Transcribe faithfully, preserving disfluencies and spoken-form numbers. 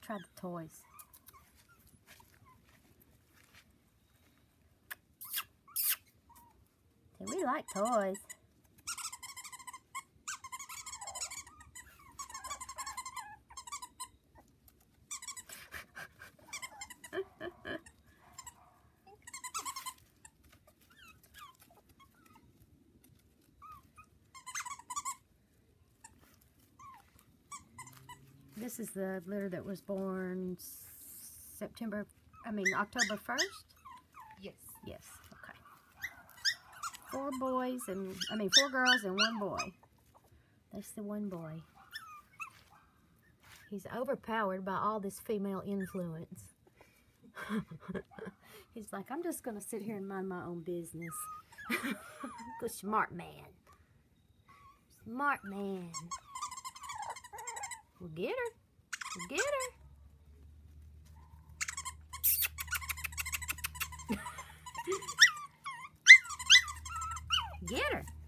try the toys. See, we like toys. This is the litter that was born September, I mean October first? Yes. Yes, okay. Four boys and, I mean four girls and one boy. That's the one boy. He's overpowered by all this female influence. He's like, I'm just going to sit here and mind my own business. Good smart man. Smart man. We'll get her. We'll get her. Get her.